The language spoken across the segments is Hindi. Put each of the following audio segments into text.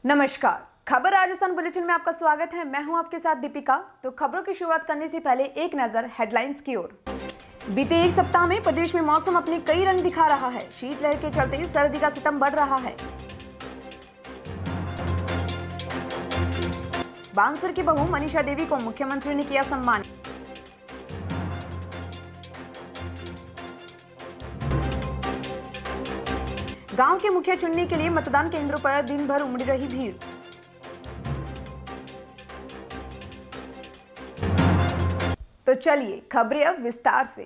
नमस्कार, खबर राजस्थान बुलेटिन में आपका स्वागत है। मैं हूं आपके साथ दीपिका। तो खबरों की शुरुआत करने से पहले एक नजर हेडलाइंस की ओर। बीते एक सप्ताह में प्रदेश में मौसम अपने कई रंग दिखा रहा है। शीतलहर के चलते सर्दी का सितम बढ़ रहा है। बांसुर की बहू मनीषा देवी को मुख्यमंत्री ने किया सम्मानित। गांव के मुखिया चुनने के लिए मतदान केंद्रों पर दिन भर उमड़ी रही भीड़। तो चलिए खबरें अब विस्तार से।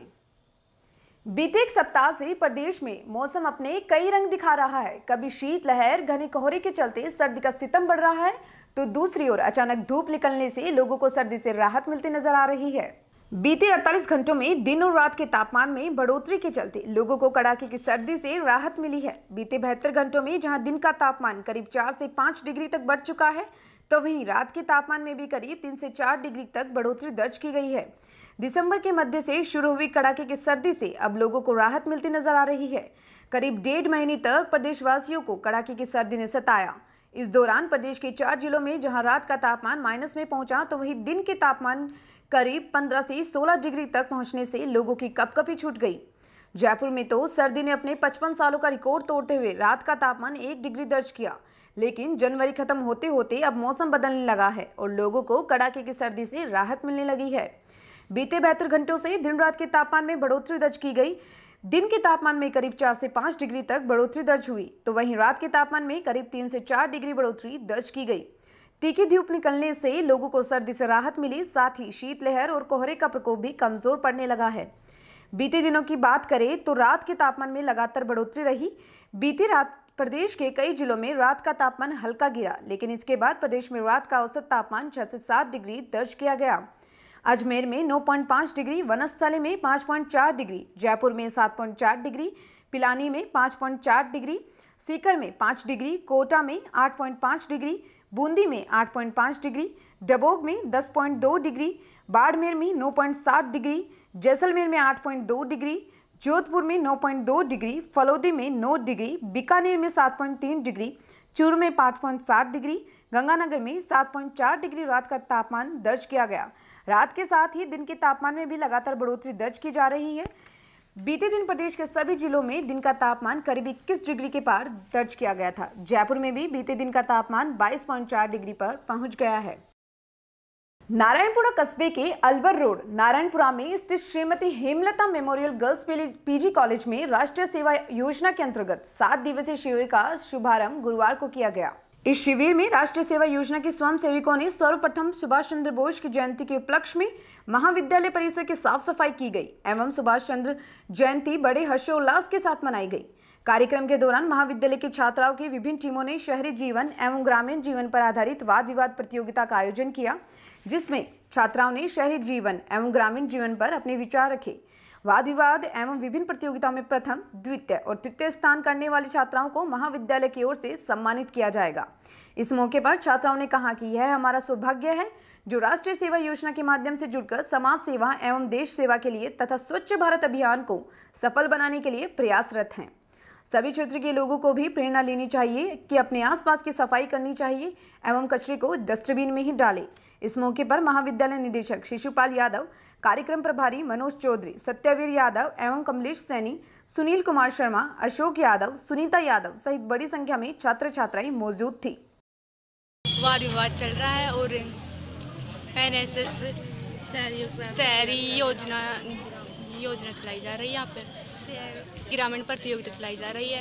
बीते एक सप्ताह से प्रदेश में मौसम अपने कई रंग दिखा रहा है। कभी शीतलहर घने कोहरे के चलते सर्दी का सितम बढ़ रहा है, तो दूसरी ओर अचानक धूप निकलने से लोगों को सर्दी से राहत मिलती नजर आ रही है। बीते 48 घंटों में दिन और रात के तापमान में बढ़ोतरी के चलते लोगों को कड़ाके की सर्दी से राहत मिली है। बीते 72 घंटों में जहां दिन का तापमान करीब 4 से 5 डिग्री तक बढ़ चुका है, तो वहीं रात के तापमान में भी करीब 3 से 4 डिग्री तक बढ़ोतरी दर्ज की गई है। दिसंबर के मध्य से शुरू हुई कड़ाके की सर्दी से अब लोगों को राहत मिलती नजर आ रही है। करीब 1.5 महीने तक प्रदेशवासियों को कड़ाके की सर्दी ने सताया। इस दौरान प्रदेश के 4 जिलों में जहां रात का तापमान माइनस में पहुंचा, तो वहीं दिन के तापमान करीब 15 से 16 डिग्री तक पहुंचने से लोगों की कपकपी छूट गई। जयपुर में तो सर्दी ने अपने 55 सालों का रिकॉर्ड तोड़ते हुए रात का तापमान 1 डिग्री दर्ज किया। लेकिन जनवरी खत्म होते होते अब मौसम बदलने लगा है और लोगों को कड़ाके की सर्दी से राहत मिलने लगी है। बीते 72 घंटों से दिन रात के तापमान में बढ़ोतरी दर्ज की गई। दिन के तापमान में करीब 4 से 5 डिग्री तक बढ़ोतरी दर्ज हुई, तो वहीं रात के तापमान में करीब 3 से 4 डिग्री बढ़ोतरी दर्ज की गई। तीखी धूप निकलने से लोगों को सर्दी से राहत मिली, साथ ही शीतलहर और कोहरे का प्रकोप भी कमजोर पड़ने लगा है। बीते दिनों की बात करें तो रात के तापमान में लगातार बढ़ोतरी रही। बीती रात प्रदेश के कई जिलों में रात का तापमान हल्का गिरा, लेकिन इसके बाद प्रदेश में रात का औसत तापमान 6 से 7 डिग्री दर्ज किया गया। अजमेर में 9.5 डिग्री, वनस्थली में 5.4 डिग्री, जयपुर में 7.4 डिग्री, पिलानी में 5.4 डिग्री, सीकर में 5 डिग्री, कोटा में 8.5 डिग्री, बूंदी में 8.5 डिग्री, डबोग में 10.2 डिग्री, बाड़मेर में 9.7 डिग्री, जैसलमेर में 8.2 डिग्री, जोधपुर में 9.2 डिग्री, फलोदी में 9 डिग्री, बीकानेर में 7.3 डिग्री, चूरू में 5.7 डिग्री, गंगानगर में 7.4 डिग्री रात का तापमान दर्ज किया गया। रात के साथ ही दिन के तापमान में भी लगातार बढ़ोतरी दर्ज की जा रही है। बीते दिन प्रदेश के सभी जिलों में दिन का तापमान करीब 21 डिग्री के पार दर्ज किया गया था। जयपुर में भी बीते दिन का तापमान 22.4 डिग्री पर पहुंच गया है। नारायणपुरा कस्बे के अलवर रोड नारायणपुरा में स्थित Shrimati Hemlata memorial girls PG college में राष्ट्रीय सेवा योजना के अंतर्गत 7 दिवसीय शिविर का शुभारंभ गुरुवार को किया गया। इस शिविर में राष्ट्रीय सेवा योजना के स्वयं सेवकों ने सर्वप्रथम सुभाष चंद्र बोस की जयंती के उपलक्ष्य में महाविद्यालय परिसर की साफ सफाई की गई एवं सुभाष चंद्र जयंती बड़े हर्षोल्लास के साथ मनाई गई। कार्यक्रम के दौरान महाविद्यालय की छात्राओं की विभिन्न टीमों ने शहरी जीवन एवं ग्रामीण जीवन पर आधारित वाद विवाद प्रतियोगिता का आयोजन किया, जिसमें छात्राओं ने शहरी जीवन एवं ग्रामीण जीवन पर अपने विचार रखे। वाद विवाद एवं विभिन्न प्रतियोगिताओं में प्रथम, द्वितीय और तृतीय स्थान करने वाली छात्राओं को महाविद्यालय की ओर से सम्मानित किया जाएगा। इस मौके पर छात्राओं ने कहा कि यह हमारा सौभाग्य है जो राष्ट्रीय सेवा योजना के माध्यम से जुड़कर समाज सेवा एवं देश सेवा के लिए तथा स्वच्छ भारत अभियान को सफल बनाने के लिए प्रयासरत हैं। सभी क्षेत्र के लोगों को भी प्रेरणा लेनी चाहिए कि अपने आसपास की सफाई करनी चाहिए एवं कचरे को डस्टबिन में ही डालें। इस मौके पर महाविद्यालय निदेशक शिशुपाल यादव, कार्यक्रम प्रभारी मनोज चौधरी, सत्यवीर यादव एवं कमलेश सैनी, सुनील कुमार शर्मा, अशोक यादव, सुनीता यादव सहित बड़ी संख्या में छात्र छात्राएं मौजूद थी। वाद विवाद चल रहा है और NSS शहरी योजना चलाई जा रही है। यहाँ पर ग्रामीण प्रतियोगिता चलाई जा रही है।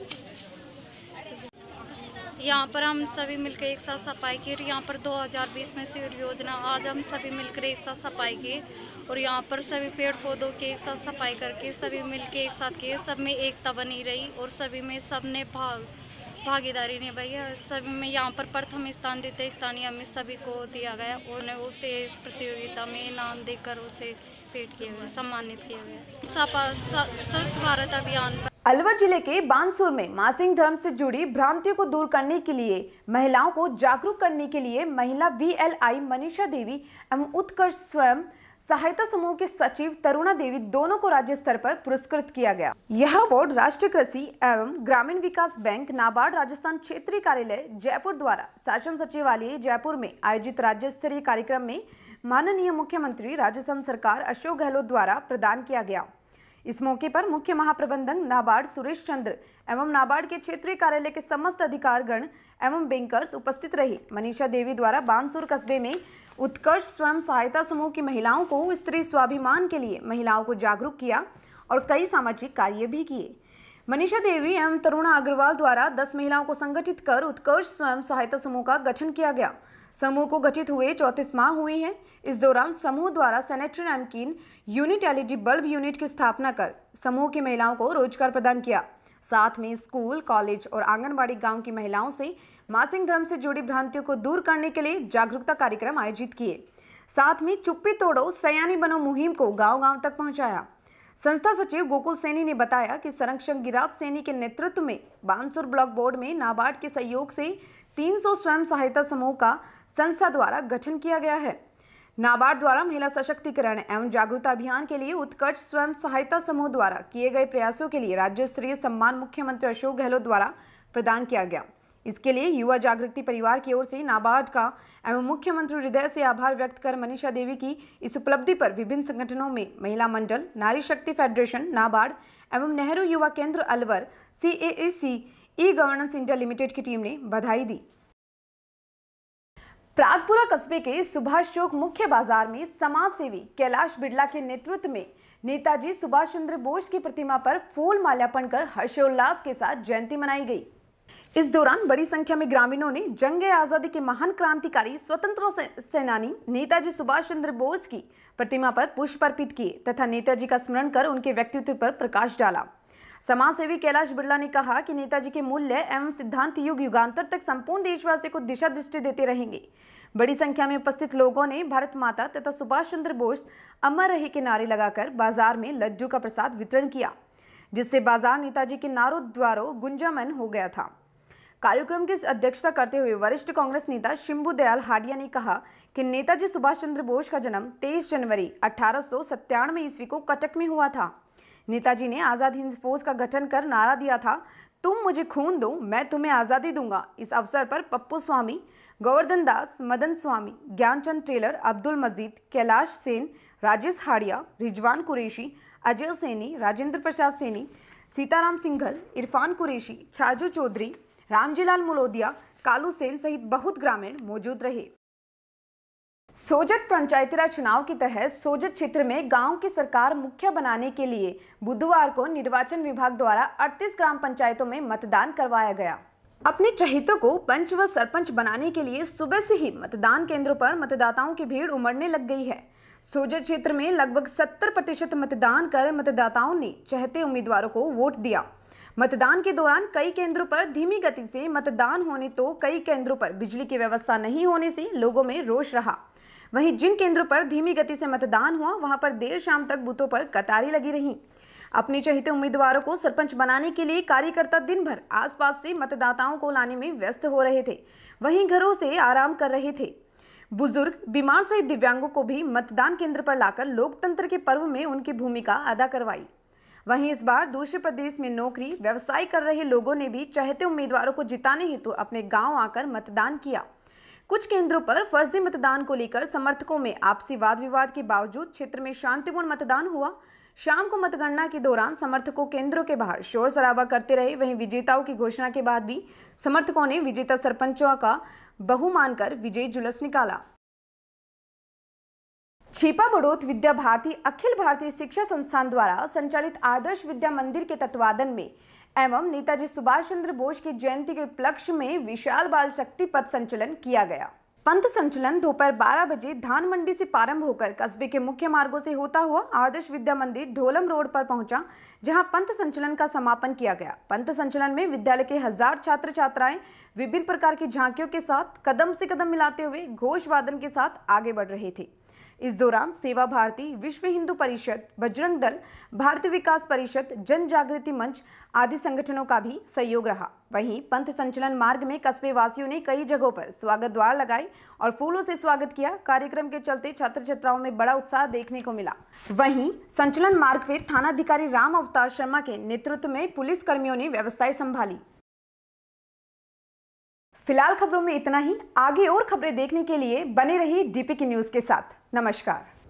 यहाँ पर हम सभी मिलकर एक साथ सफाई की और यहाँ पर 2020 में शिविर योजना आज हम सभी मिलकर एक साथ सफाई की और यहाँ पर सभी पेड़ पौधों की एक साथ सफाई करके सभी मिलकर एक साथ किए। सब में एकता बनी रही और सभी में सबने भागीदारी निभाई है। सभी में यहाँ पर प्रथम स्थान द्वितीय स्थानीय हमें सभी को दिया गया और उसे प्रतियोगिता में इनाम देकर उसे भेंट किया गया, सम्मानित किया गया। स्वच्छ भारत अभियान पर अलवर जिले के बांसुर में मासिक धर्म से जुड़ी भ्रांतियों को दूर करने के लिए महिलाओं को जागरूक करने के लिए महिला VLI मनीषा देवी एवं उत्कर्ष स्वयं सहायता समूह के सचिव तरुणा देवी दोनों को राज्य स्तर पर पुरस्कृत किया गया। यह अवार्ड राष्ट्रीय कृषि एवं ग्रामीण विकास बैंक नाबार्ड राजस्थान क्षेत्रीय कार्यालय जयपुर द्वारा शासन सचिवालय जयपुर में आयोजित राज्य स्तरीय कार्यक्रम में माननीय मुख्यमंत्री राजस्थान सरकार अशोक गहलोत द्वारा प्रदान किया गया। इस मौके पर मुख्य महाप्रबंधक नाबार्ड सुरेश चंद्र एवं नाबार्ड के क्षेत्रीय कार्यालय के समस्त अधिकारीगण एवं बैंकर्स उपस्थित रहे। मनीषा देवी द्वारा बानसूर कस्बे में उत्कर्ष स्वयं सहायता समूह की महिलाओं को स्त्री स्वाभिमान के लिए महिलाओं को जागरूक किया और कई सामाजिक कार्य भी किए। मनीषा देवी एवं तरुणा अग्रवाल द्वारा 10 महिलाओं को संगठित कर उत्कर्ष स्वयं सहायता समूह का गठन किया गया। समूह को गठित हुए 34 माह हुई है। इस दौरान समूह द्वारा sanitary napkin unit LED bulb unit की स्थापना कर समूह की महिलाओं को रोजगार प्रदान किया। साथ में स्कूल, कॉलेज और आंगनबाड़ी गांव की महिलाओं से मासिक धर्म से जुड़ी भ्रांतियों को दूर करने के लिए जागरूकता कार्यक्रम आयोजित किए। साथ में चुप्पी तोड़ो सयानी बनो मुहिम को गांव-गांव तक पहुंचाया। संस्था सचिव गोकुल सैनी ने बताया कि संरक्षक गिराज सैनी के नेतृत्व में बानसूर ब्लॉक बोर्ड में नाबार्ड के सहयोग से 300 स्वयं सहायता समूह का संस्था द्वारा गठन किया गया है। नाबार्ड द्वारा महिला सशक्तिकरण एवं जागरूकता अभियान के लिए उत्कर्ष स्वयं सहायता समूह द्वारा किए गए प्रयासों के लिए राज्य स्तरीय सम्मान मुख्यमंत्री अशोक गहलोत द्वारा प्रदान किया गया। इसके लिए युवा जागृति परिवार की ओर से नाबार्ड का एवं मुख्यमंत्री हृदय से आभार व्यक्त कर मनीषा देवी की इस उपलब्धि पर विभिन्न संगठनों में महिला मंडल, नारी शक्ति फेडरेशन, नाबार्ड एवं Nehru Yuva Kendra Alwar, CAAC e governance India limited की टीम ने बधाई दी। प्रागपुरा कस्बे के सुभाष चौक मुख्य बाजार में समाज सेवी कैलाश बिड़ला के नेतृत्व में नेताजी सुभाष चंद्र बोस की प्रतिमा पर फूल माल्यार्पण कर हर्षोल्लास के साथ जयंती मनाई गई। इस दौरान बड़ी संख्या में ग्रामीणों ने जंग आजादी के महान क्रांतिकारी स्वतंत्रता सेनानी नेताजी सुभाष चंद्र बोस की प्रतिमा पर पुष्प अर्पित किए तथा नेताजी का स्मरण कर उनके व्यक्तित्व पर प्रकाश डाला। समाज सेवी कैलाश बिड़ला ने कहा कि नेताजी के मूल्य एवं सिद्धांत युग युगांतर तक संपूर्ण देशवासियों को दिशा दृष्टि देते रहेंगे। बड़ी संख्या में उपस्थित लोगों ने भारत माता तथा सुभाष चंद्र बोस अमर रहे के नारे लगाकर बाजार में लड्डू का प्रसाद वितरण किया, जिससे बाजार नेताजी के नारों द्वारों गुंजायमान हो गया था। कार्यक्रम की अध्यक्षता करते हुए वरिष्ठ कांग्रेस नेता शिंबू दयाल हाडिया ने कहा कि नेताजी सुभाष चंद्र बोस का जन्म 23 जनवरी 1897 ईस्वी को कटक में हुआ था। नेताजी ने आजाद हिंद फौज का गठन कर नारा दिया था, तुम मुझे खून दो, मैं तुम्हें आज़ादी दूंगा। इस अवसर पर पप्पू स्वामी, गोवर्धन दास, मदन स्वामी, ज्ञानचंद टेलर, अब्दुल मजीद, कैलाश सेन, राजेश हाडिया, रिजवान कुरैशी, अजय सैनी, राजेंद्र प्रसाद सैनी, सीताराम सिंघल, इरफान कुरैशी, छाजू चौधरी, रामजीलाल मुलोदिया, कालू सेन सहित बहुत ग्रामीण मौजूद रहे। सोजत पंचायती राज चुनाव के तहत सोजत क्षेत्र में गांव की सरकार मुखिया बनाने के लिए बुधवार को निर्वाचन विभाग द्वारा 38 ग्राम पंचायतों में मतदान करवाया गया। अपने चहेतों को पंच व सरपंच बनाने के लिए सुबह से ही मतदान केंद्रों पर मतदाताओं की भीड़ उमड़ने लग गई है। सोजत क्षेत्र में लगभग 70% मतदान कर मतदाताओं ने चहेते उम्मीदवारों को वोट दिया। मतदान के दौरान कई केंद्रों पर धीमी गति से मतदान होने तो कई केंद्रों पर बिजली की व्यवस्था नहीं होने से लोगों में रोष रहा। वहीं जिन केंद्रों पर धीमी गति से मतदान हुआ वहां पर देर शाम तक बूथों पर कतारें लगी रहीं। अपने चहेते उम्मीदवारों को सरपंच बनाने के लिए कार्यकर्ता दिन भर आसपास से मतदाताओं को लाने में व्यस्त हो रहे थे, वहीं घरों से आराम कर रहे थे। बुजुर्ग, बीमार सहित दिव्यांगों को भी मतदान केंद्र पर लाकर लोकतंत्र के पर्व में उनकी भूमिका अदा करवाई। वहीं इस बार दूसरे प्रदेश में नौकरी व्यवसाय कर रहे लोगों ने भी चहेते उम्मीदवारों को जिताने हेतु अपने गांव आकर मतदान किया। कुछ केंद्रों पर फर्जी मतदान को लेकर समर्थकों में आपसी वाद विवाद के बावजूद क्षेत्र में शांतिपूर्ण मतदान हुआ। शाम को मतगणना के दौरान समर्थकों केंद्रों के बाहर शोर शराबा करते रहे। वहीं विजेताओं की घोषणा के बाद भी समर्थकों ने विजेता सरपंचों का बहु मानकर विजय जुलूस निकाला। छिपा बड़ौत विद्या भारती अखिल भारतीय शिक्षा संस्थान द्वारा संचालित आदर्श विद्या मंदिर के तत्वाधान में एवं नेताजी सुभाष चंद्र बोस की जयंती के उपलक्ष्य में विशाल बाल शक्ति पथ संचलन किया गया। पंथ संचलन दोपहर 12 बजे धान मंडी से प्रारंभ होकर कस्बे के मुख्य मार्गों से होता हुआ आदर्श विद्या मंदिर ढोलम रोड पर पहुंचा, जहां पंथ संचलन का समापन किया गया। पंथ संचलन में विद्यालय के 1000 छात्र छात्राएं विभिन्न प्रकार की झांकियों के साथ कदम से कदम मिलाते हुए घोष वादन के साथ आगे बढ़ रहे थे। इस दौरान सेवा भारती, विश्व हिंदू परिषद, बजरंग दल, भारतीय विकास परिषद, जन जागृति मंच आदि संगठनों का भी सहयोग रहा। वहीं पंथ संचलन मार्ग में कस्बे वासियों ने कई जगहों पर स्वागत द्वार लगाए और फूलों से स्वागत किया। कार्यक्रम के चलते छात्र छात्राओं में बड़ा उत्साह देखने को मिला। वहीं संचलन मार्ग पे थानाधिकारी राम अवतार शर्मा के नेतृत्व में पुलिस कर्मियों ने व्यवस्थाएं संभाली। फिलहाल खबरों में इतना ही। आगे और खबरें देखने के लिए बने रहिए डीपीके न्यूज के साथ। नमस्कार।